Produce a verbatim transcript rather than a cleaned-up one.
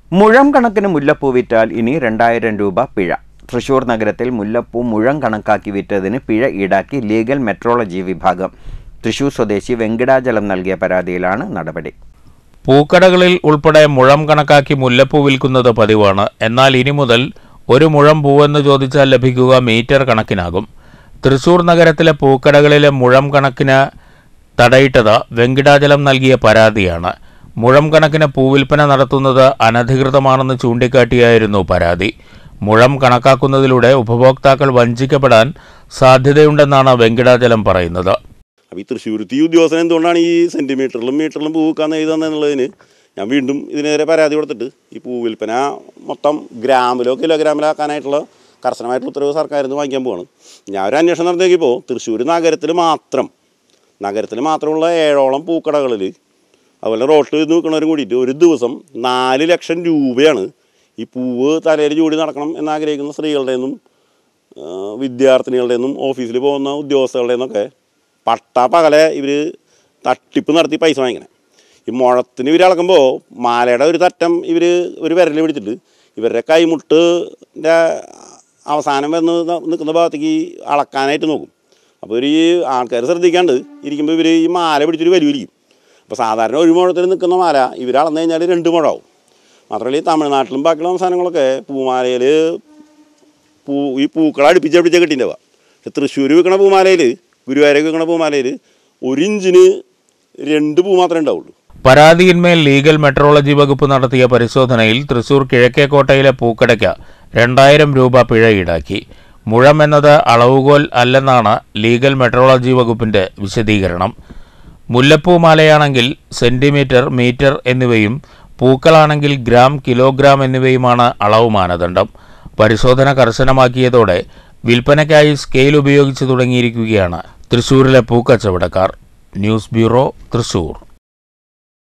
മുഴം കണക്കിന് മുല്ലപ്പൂ വിറ്റാൽ ഇനി രണ്ടായിരം രൂപ പിഴ. തൃശൂർ നഗരത്തിൽ മുല്ലപ്പൂ മുഴം കണക്കാക്കി വിറ്റതിന് പിഴ ഈടാക്കി ലീഗൽ മെട്രോളജി വിഭാഗം. തൃശൂർ സ്വദേശി വെങ്കിടാചലം നൽകിയ പരാതിയിലാണ് നടപടി. പൂക്കടകളിൽ ഉൾപ്പെടെ മുഴം കണക്കാക്കി മുല്ലപ്പൂ വിൽക്കുന്നത് പതിവാണ്. എന്നാൽ ഇനി മുതൽ ഒരു മുഴം പൂവെന്ന് ചോദിച്ചാൽ ലഭിക്കുക മീറ്റർ കണക്കിനാകും. തൃശൂർ നഗരത്തിലെ പൂക്കടകളിലെ മുഴം കണക്കിന് തടയിട്ടത് വെങ്കിടാചലം നൽകിയ പരാതിയാണ്. മുഴം കണക്കിന് പൂവിൽപ്പന നടത്തുന്നത് അനധികൃതമാണെന്ന് ചൂണ്ടിക്കാട്ടിയായിരുന്നു പരാതി. മുഴം കണക്കാക്കുന്നതിലൂടെ ഉപഭോക്താക്കൾ വഞ്ചിക്കപ്പെടാൻ സാധ്യതയുണ്ടെന്നാണ് വെങ്കിടാചലം പറയുന്നത്. അപ്പോൾ ഈ തൃശ്ശൂർത്തി ഉദ്യോഗസ്ഥൻ എന്തുകൊണ്ടാണ് ഈ സെൻറ്റിമീറ്ററിലും മീറ്ററിലും പൂ വെക്കാൻ എഴുതുന്നതെന്നുള്ളതിന് ഞാൻ വീണ്ടും ഇതിനെതിരെ പരാതി കൊടുത്തിട്ട് ഈ പൂവിൽപ്പന മൊത്തം ഗ്രാമിലോ കിലോഗ്രാമിലോ ആക്കാനായിട്ടുള്ള കർശനമായിട്ടുള്ള ഉത്തരവ് സർക്കാരിൽ നിന്ന് വാങ്ങിക്കാൻ പോവാണ്. ഞാൻ ഒരു അന്വേഷണം നടത്തിയപ്പോൾ തൃശ്ശൂർ നഗരത്തിൽ മാത്രം നഗരത്തിൽ മാത്രമുള്ള ഏഴോളം പൂക്കടകളിൽ അതുപോലെ റോട്ടിൽ നിൽക്കുന്നവരും കൂടിയിട്ട് ഒരു ദിവസം നാല് ലക്ഷം രൂപയാണ് ഈ പൂവ് തലയിൽ ചൂടി നടക്കണം എന്നാഗ്രഹിക്കുന്ന സ്ത്രീകളുടെ നിന്നും വിദ്യാർത്ഥിനികളുടെ നിന്നും ഓഫീസിൽ പോകുന്ന ഉദ്യോഗസ്ഥകളുടെ നിന്നൊക്കെ പട്ട പകലെ ഇവർ തട്ടിപ്പ് നടത്തി പൈസ വാങ്ങിക്കണേ. ഈ മുഴത്തിന് ഇവർ അളക്കുമ്പോൾ മാലയുടെ ഒരു തറ്റം ഇവർ ഒരു വിരൽ പിടിച്ചിട്ട് ഇവരുടെ കൈമുട്ടിൻ്റെ അവസാനം വന്ന് നിൽക്കുന്ന ഭാഗത്തേക്ക് അളക്കാനായിട്ട് നോക്കും. അപ്പോൾ ഒരു ഈ ആൾക്കാർ ശ്രദ്ധിക്കാണ്ട് ഇരിക്കുമ്പോൾ ഇവർ ഈ മാല പിടിച്ചൊരു വലിയിരിക്കും. അപ്പോൾ സാധാരണ ഒരു മുഴത്തിൽ നിൽക്കുന്ന മാല ഇവർ അളന്നു കഴിഞ്ഞാൽ രണ്ട് മുഴമാവും. മാത്രമല്ല ഈ തമിഴ്നാട്ടിലും ബാക്കിയുള്ള സംസ്ഥാനങ്ങളൊക്കെ പൂമാലയിൽ പൂ ഈ പൂക്കളെ അടുപ്പിച്ച് അടുപ്പിച്ച് കെട്ടിയിട്ടുണ്ടാവുക. പക്ഷെ തൃശ്ശൂർ വിൽക്കണ പൂമാലയിൽ ഗുരുവായൂരൊക്കെ വിൽക്കണ പൂമാലയിൽ ഒരു ഇഞ്ചിന് രണ്ട് പൂ മാത്രമേ ഉണ്ടാവുള്ളൂ. പരാതിയിന്മേൽ ലീഗൽ മെട്രോളജി വകുപ്പ് നടത്തിയ പരിശോധനയിൽ തൃശൂർ കിഴക്കേക്കോട്ടയിലെ പൂക്കടയ്ക്ക് രണ്ടായിരം രൂപ പിഴ ഈടാക്കി. മുഴം എന്നത് അളവുകോൽ അല്ലെന്നാണ് ലീഗൽ മെട്രോളജി വകുപ്പിന്റെ വിശദീകരണം. മുല്ലപ്പൂ മാലയാണെങ്കിൽ സെന്റിമീറ്റർ, മീറ്റർ എന്നിവയും പൂക്കളാണെങ്കിൽ ഗ്രാം, കിലോഗ്രാം എന്നിവയുമാണ് അളവ് മാനദണ്ഡം. പരിശോധന കർശനമാക്കിയതോടെ വിൽപ്പനയ്ക്കായി സ്കെയിൽ ഉപയോഗിച്ചു തുടങ്ങിയിരിക്കുകയാണ് തൃശൂരിലെ പൂക്കച്ചവടക്കാർ. News bureau, Thrissur.